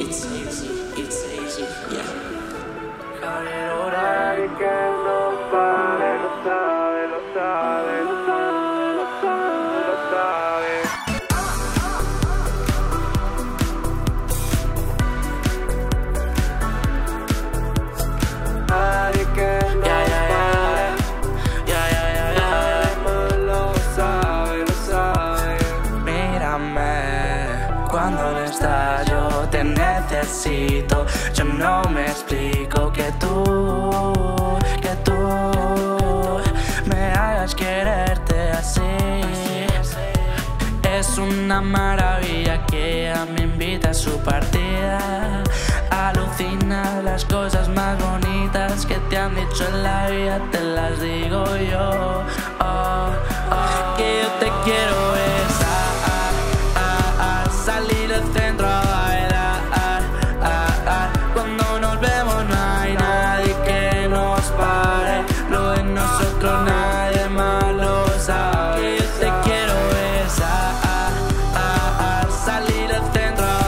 it's easy, yeah. Javier Orengo, que no pare, lo sabe, lo sabe, lo sabe, lo sabe, lo sabe. Nadie que no pare, lo sabe, lo sabe. Mírame, cuando no estás yo te necesito. Yo no me explico que tú me hagas quererte así. Es una maravilla que ella me invita a su partida. Alucinas, las cosas más bonitas que te han dicho en la vida, te las digo yo. Que yo te quiero besar, salir del centro a bailar. Cuando nos vemos no hay nadie que nos pare, lo de nosotros nadie más lo sabe. Que yo te quiero besar, salir del centro a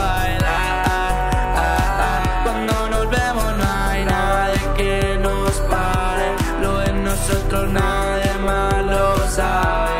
bailar. Cuando nos vemos no hay nadie que nos pare, lo de nosotros nadie más lo sabe.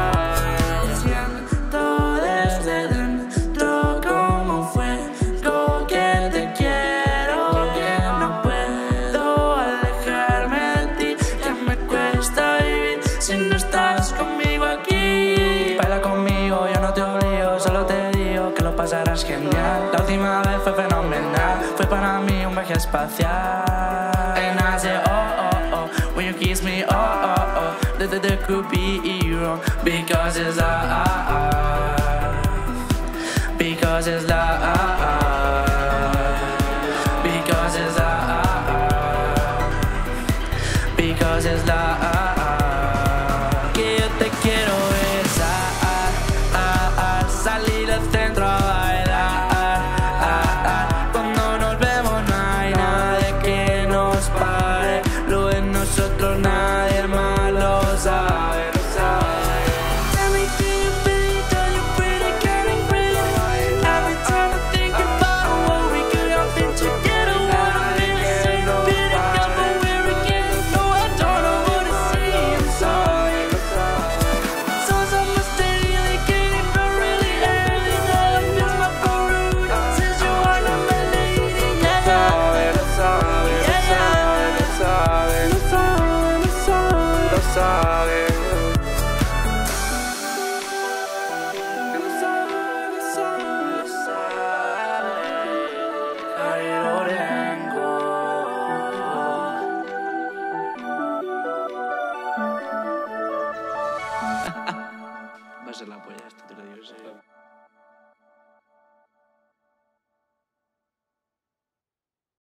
Siento desde dentro cómo fue lo que te quiero, que no puedo alejarme de ti, que me cuesta vivir si no estás conmigo aquí. Baila conmigo, yo no te obligo, solo te digo que lo pasarás genial. La última vez fue fenomenal, fue para mí un viaje espacial. And I say when you kiss me, that could be wrong, because it's love, because it's love, because it's love, because it's love. Que yo te quiero besar, salir del centro a bailar. Cuando nos vemos no hay nadie que nos pare, lo de nosotros nadie más lo sabe, lo sabe. Everything you feel, tell you pretty, getting pretty. Every time I think about what we could have been together, wanna really see the beauty come from where we can. No, I don't know what to see, I'm sorry. Songs on my stereo, they can't even really early. Now I feel my rude, since you are not my lady, yeah. Lo sabe, lo sabe, lo sabe, lo sabe, lo sabe, lo sabe. Javier Orengo. Va a ser la polla esto, te lo digo en serio.